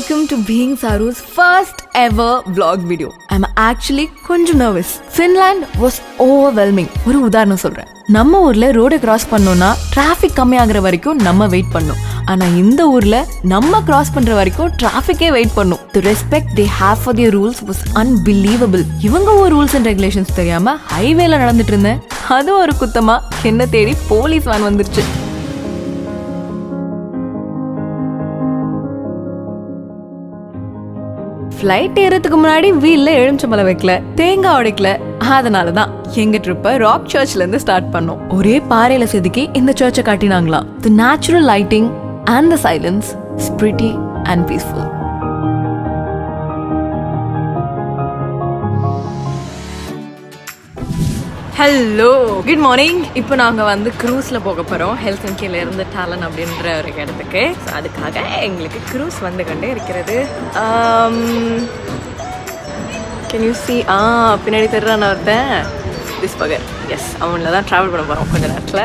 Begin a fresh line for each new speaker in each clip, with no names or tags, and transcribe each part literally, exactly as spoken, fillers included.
welcome to Being Saru's first ever vlog video. I'm actually கொஞ்சம் nervous. Finland was overwhelming. ஒரு உதாரணம் சொல்றேன். நம்ம ஊர்ல ரோட கிராஸ் பண்ணோம்னா டிராஃபிக் கம்மியாகிற வரைக்கும் நம்ம வெயிட் பண்ணோம். ஆனா இந்த ஊர்ல நம்ம கிராஸ் பண்ற வரைக்கும் டிராஃபிக்கே வெயிட் பண்ணும். The respect they have for their rules was unbelievable. இவங்க ஒரு ரூல்ஸ் அண்ட் ரெகுலேஷன்ஸ் தெரியாம ஹைவேல நடந்துட்டு இருந்தேன். அது ஒரு குத்தமா என்ன தேடி போலீஸ் வேன் வந்துருச்சு. ஃப்ளைட் ஏறதுக்கு முன்னாடி வீல்ல எலுமிச்சம்பழம் வைக்கல, தேங்காய் உடைக்கல. அதனாலதான் எங்க ட்ரிப்பை ராக் சர்ச்ல இருந்து ஸ்டார்ட் பண்ணோம். ஒரே பாறையில செதுக்கி இந்த சர்ச்சை காட்டினாங்களாம். The natural lighting and the silence is pretty and peaceful. Hello, good morning. இப்போ நாங்கள் வந்து க்ரூஸில் போக போகிறோம். ஹெல்சிங்கில இருந்து டாலன் அப்படின்ற ஒரு இடத்துக்கு. ஸோ அதுக்காக எங்களுக்கு க்ரூஸ் வந்து கொண்டே இருக்கிறது. கேன் யூ சி ஆ பின்னாடி தெரிறான் ஒருத்தன் திஸ் பகர். எஸ், அவனில் தான் ட்ராவல் பண்ண போகிறோம் கொஞ்சம் நேரத்தில்.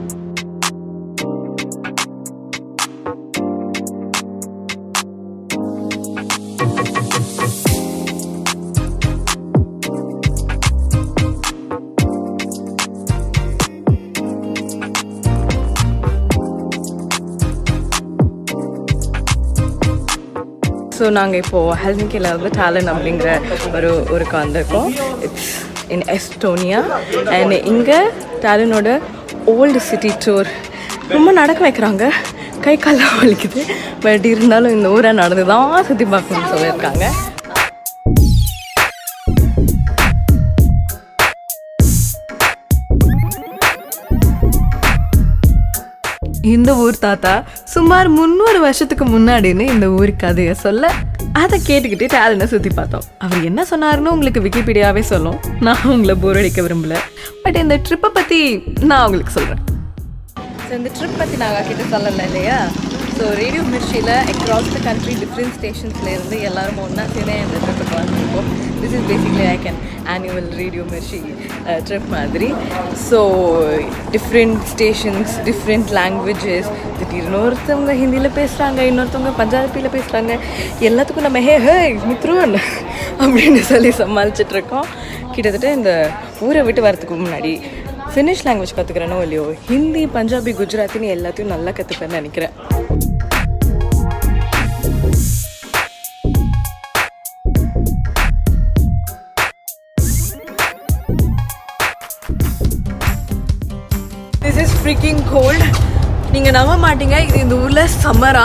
ஸோ நாங்கள் இப்போது ஹெல்சிங்கியில் வந்து டாலன் அப்படிங்கிற ஒரு ஊருக்கு வந்திருக்கோம். It's in Estonia. அண்ட் இங்கே டாலனோட ஓல்டு சிட்டி டூர் ரொம்ப நடக்க வைக்கிறாங்க. கை கால்லாம் வலிக்குது. பட் இருந்தாலும் இந்த ஊரை நடந்து தான் சுற்றி பார்க்கணும்னு சொல்லியிருக்காங்க. இந்த ஊர் தாத்தா சுமார் முன்னூறு வருஷத்துக்கு முன்னாடின்னு இந்த ஊர் கதையை சொல்ல அதை கேட்டுக்கிட்டு டாலனை சுற்றி பார்த்தோம். அவர் என்ன சொன்னாருன்னு உங்களுக்கு விக்கிபீடியாவே சொல்லும். நான் உங்களை போர் அடிக்க விரும்பல. பட் இந்த ட்ரிப்பை பற்றி நான் உங்களுக்கு சொல்கிறேன். ஸோ இந்த ட்ரிப் பற்றி நாங்கள் கிட்ட சொல்லலை இல்லையா? ஸோ ரேடியோ மிர்ச்சியில் அக்ராஸ் த கண்ட்ரி டிஃப்ரெண்ட் ஸ்டேஷன்ஸில் இருந்து எல்லாரும் ஒன்றா சேர்ந்து இந்த ட்ரிப்புக்கு வந்துருக்கோம். This is basically like an annual Radio Mirchi trip மாதிரி. So different stations, different languages. திடீர்னு ஒருத்தவங்க ஹிந்தியில் பேசுகிறாங்க, இன்னொருத்தவங்க பஞ்சாபியில் பேசுகிறாங்க. எல்லாத்துக்கும் நம்ம ஹே ஹே மித்ருன் அப்படின்னு சொல்லி சமாளிச்சிட்ருக்கோம். கிட்டத்தட்ட இந்த ஊரை விட்டு வரதுக்கு முன்னாடி ஃபினிஷ் லாங்குவேஜ் கற்றுக்கிறேனோ இல்லையோ, ஹிந்தி, பஞ்சாபி, குஜராத்தின்னு எல்லாத்தையும் நல்லா கற்றுப்பேன்னு நினைக்கிறேன். This is freaking cold. நீங்க நம்ப மாட்டீங்க, இது இந்த ஊர்ல சம்மரா.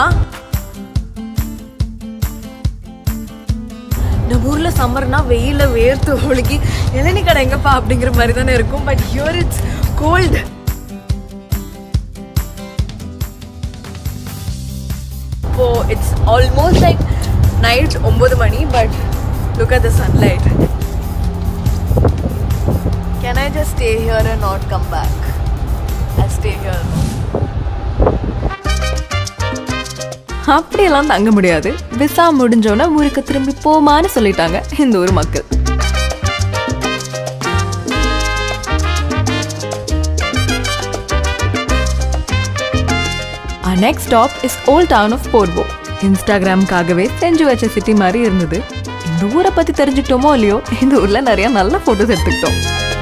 நம்ம ஊர்ல சம்மர்னா வெயில வேர்த்து ஒழுகி இளநீ கடை எங்கப்பா அப்படிங்கிற மாதிரி தானே இருக்கும். But here it's cold. இப்போ இட்ஸ் ஆல்மோஸ்ட் லைக் நைட் ஒன்பது மணி. But look at the sunlight. Can I just stay here and not come back? I'll stay here. அப்படியெல்லாம் தங்க முடியாது. விசா முடிஞ்சோன்னா ஊருக்கு திரும்பி போமான்னு சொல்லிட்டாங்க இந்த ஊர் மக்கள். Our next stop is Old Town of Porvoo. இன்ஸ்டாகிராமுக்காகவே செஞ்சு வச்ச சிட்டி மாதிரி இருந்தது. இந்த ஊரை பற்றி தெரிஞ்சுக்கிட்டோமோ இல்லையோ, இந்த ஊரில் நிறைய நல்ல ஃபோட்டோஸ் எடுத்துக்கிட்டோம்.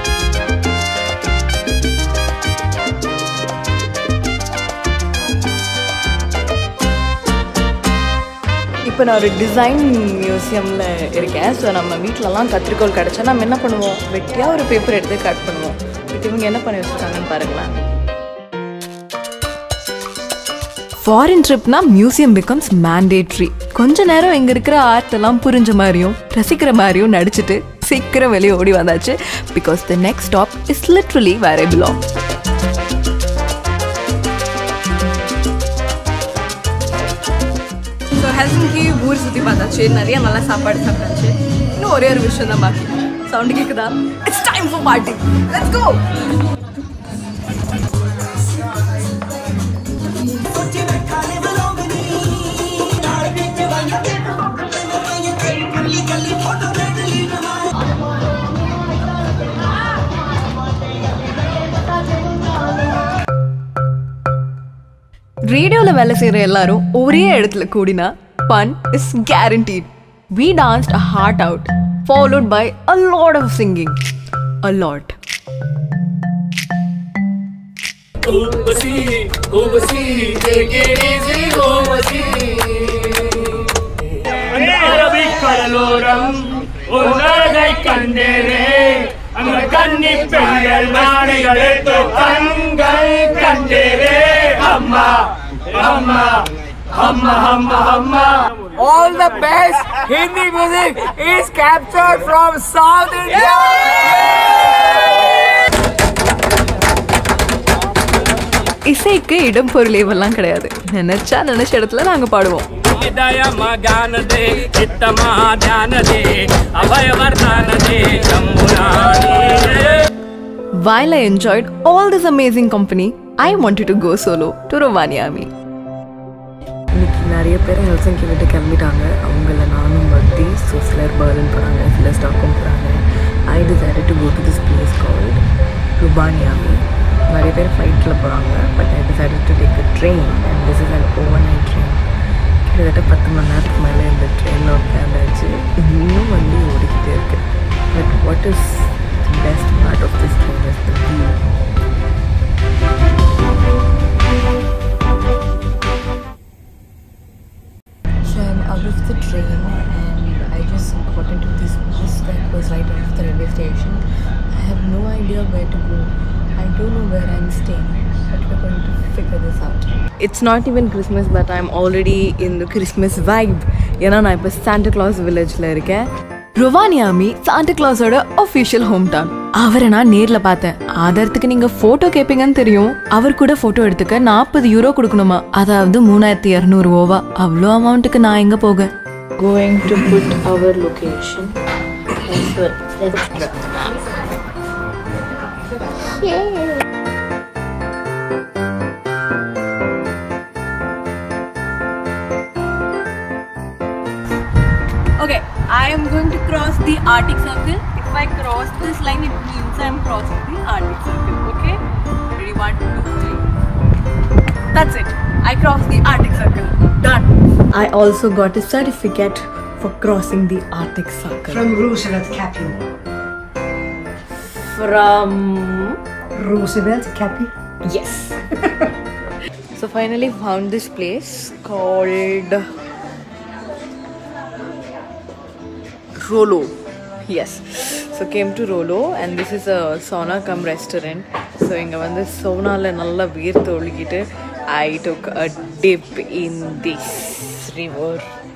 இப்போ நான் ஒரு டிசைன் மியூசியமில் இருக்கேன். ஸோ நம்ம வீட்டிலலாம் கத்திரிக்கோள் கிடச்சா நம்ம என்ன பண்ணுவோம்? வெட்டியாக ஒரு பேப்பர் எடுத்து கட் பண்ணுவோம். பட் இவங்க என்ன பண்ணி வச்சுருக்காங்கன்னு பாருங்களேன். ஃபாரின் ட்ரிப்னா மியூசியம் பிகம்ஸ் மேண்டேட்ரி. கொஞ்ச நேரம் இங்கே இருக்கிற ஆர்ட் எல்லாம் புரிஞ்ச மாதிரியும் ரசிக்கிற மாதிரியும் நடிச்சுட்டு சீக்கிரம் வெளியே ஓடி வந்தாச்சு. Because the next stop is literally where I belong. Helsinki ஊர் சுற்றி பார்த்தாச்சு, நிறைய நல்ல சாப்பாடு சாப்பிட்டாச்சு. இன்னும் ஒரே ஒரு விஷயம் தான் பாக்கி. சவுண்டு கேட்குதா? It's time for party. Let's go. ரேடியோவில் வேலை செய்கிற எல்லாரும் ஒரே இடத்துல கூடினா fun is guaranteed. We danced a heart out, followed by a lot of singing. A lot.
Ubasi, ubasi, take it easy, ubasi. Arabic kaloram, unagai kandere, anga kanni pengal naanigal to kangal kandere, amma, amma, amma, amma, amma.
All the best Hindi music is captured from South India.
இசைக்கு இடம் பொருள் இவெல்லாம் கிடையாது. நினைச்சா நினைச்ச இடத்துல நாங்க பாடுவோம். While I enjoyed all this amazing company, I wanted to go solo to Rovaniemi. இன்னைக்கு நிறைய பேர் ஹெல்சிங்கி விட்டு கிளம்பிட்டாங்க. அவங்கள நானும் பக்தி, ஸோ சிலர் பர்லின் போகிறாங்க, சிலர் ஸ்டாக்கும் போகிறாங்க. I decided to go to this place called Rovaniemi. நிறைய பேர் ஃப்ளைட்டில் போகிறாங்க, but I decided to take a train and this is an over night train. கிட்டத்தட்ட பத்து மணி நேரத்துக்கு மேலே இந்த ட்ரெயினில் உட்காந்தாச்சு. இன்னும் வந்து ஓடிக்கிட்டே இருக்கு. But what is the best part of this train is the view. So I'm out of the train and I just got into this bus that was right out of the railway station. I have no idea where to go. I don't know where I'm staying, but we're going to figure this out. It's not even Christmas, but I'm already in the Christmas vibe. ஏன்னா நான் இப்போ Santa Claus வில்லேஜில் இருக்கேன். Rovaniemi Santa கிளாஸோட official home town. அவரை நான் நேரில் பார்த்தேன். ஆதாரத்துக்கு நீங்கள் ஃபோட்டோ கேட்பீங்கன்னு தெரியும். அவர் கூட ஃபோட்டோ எடுத்துக்க நாற்பது யூரோ கொடுக்கணுமா, அதாவது மூணாயிரத்தி இரநூறு ஓவா. அவ்வளோ அமௌண்ட்டுக்கு நான் எங்கே போக? Going to put our location as well. Okay, I am going to cross the Arctic Circle. If I cross this line, it means I am crossing the Arctic Circle. Okay? Ready? One, two, three. That's it. I crossed the Arctic Circle. Done. I also got a certificate for crossing the Arctic Circle.
From Roosevelt Cappy.
From
Roosevelt Cappy?
Yes. So finally found this place called Rolo. Yes. So came to Rolo and this is a sauna cum restaurant. So inga vandu sauna la nalla veerthu oligittu I took a dip in this river.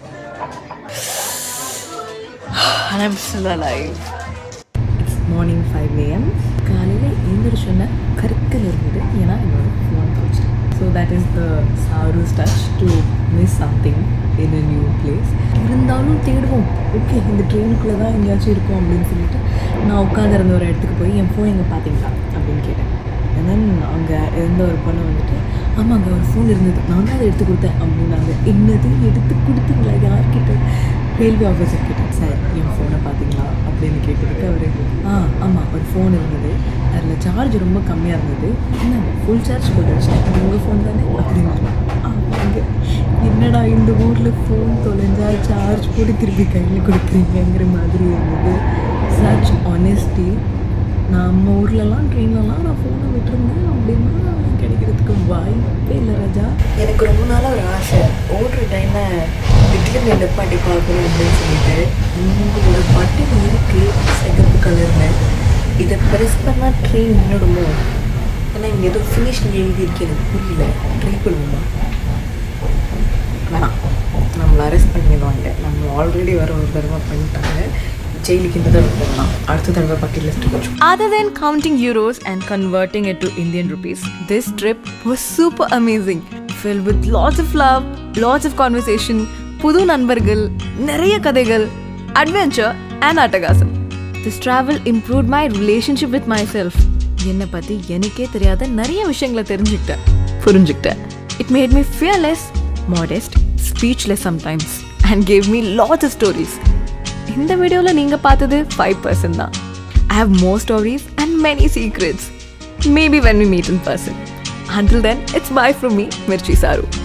And I'm still alive. It's morning five a m காலையில் எழுந்திரிச்சோன்னா கருக்கல் இருந்தது. ஏன்னா என்னோட phone போச்சு. So that is the சாரூஸ் touch to miss something in a new place. இருந்தாலும் தேடுவோம். Okay, இந்த ட்ரெயினுக்குள்ளே தான் எங்கேயாச்சும் இருக்கும் அப்படின்னு சொல்லிட்டு நான் உட்காந்துருந்த ஒரு இடத்துக்கு போய் என் ஃபோன் எங்கே பார்த்தீங்களா அப்படின்னு கேட்டேன். அண்ட் தென் அங்கே இருந்த ஒரு பொண்ணு வந்துட்டு, ஆமாங்க ஒரு ஃபோன் இருந்தது, நான் தான் அதை எடுத்து கொடுத்தேன் அப்படின்னாங்க. என்னது எடுத்து கொடுத்தீங்களா? யார்கிட்ட? ரயில்வே ஆஃபீஸர் கிட்ட. சார் என் ஃபோனை பார்த்தீங்களா அப்படின்னு கேட்டதுக்கு அவர், ஆ ஆமாம் ஒரு ஃபோன் இருந்தது, அதில் சார்ஜ் ரொம்ப கம்மியாக இருந்தது, என்னங்க ஃபுல் சார்ஜ் போட்டு வச்சேன், உங்கள் ஃபோன் தானே அப்படின்னாங்க. ஆமாங்க, என்னடா இந்த ஊரில் ஃபோன் தொலைஞ்சா சார்ஜ் போட்டு திருப்பி கையில் கொடுக்குறீங்கிற மாதிரி இருந்தது. Such honesty. நம்ம ஊர்லலாம் ட்ரெயின்லலாம் நான் ஃபோனை விட்டுருந்தேன் அப்படின்னா கிடைக்கிறதுக்கு வாய்ப்பே இல்லை ராஜா. எனக்கு ரொம்ப நாளாக ஒரு ஆசை, ஓடுற டைமை திடீர்னு இந்த பாட்டி பார்க்கணும் அப்படின்னு சொல்லிட்டு. உங்களோட பட்டன் இருக்குது சிகப்பு கலரில், இதை ப்ரெஸ் பண்ணால் ட்ரெயின் நின்றுடுமோ? ஆனால் இங்கே ஏதோ ஃபினிஷ் எழுதியிருக்கு, எனக்கு புரியல. ட்ரை பண்ணுவோமா? வேணாம், நம்மளை அரெஸ்ட் பண்ணிடுவாங்க. நம்ம ஆல்ரெடி வர ஒரு தடவை பண்ணிட்டாங்க. ஜெயிலுக்கு இந்த தடவை போகலாம், அடுத்த தடவை பக்கெட் லிஸ்ட் போச்சு. Other than counting euros and converting it to Indian rupees, this trip was super amazing, filled with lots of love, lots of conversation, புது நண்பர்கள், நிறைய கதைகள், adventure and அட்டகாசம். This travel improved my relationship with myself. என்னை பற்றி எனக்கே தெரியாத நிறைய விஷயங்களை தெரிஞ்சுக்கிட்டேன், புரிஞ்சுக்கிட்டேன். It made me fearless, modest, speechless sometimes, and gave me lots of stories. இந்த வீடியோவில் நீங்கள் பார்த்தது five percent தான். I have more stories and many secrets. Maybe when we meet in person. Until then, it's bye from me, Mirchi Saru.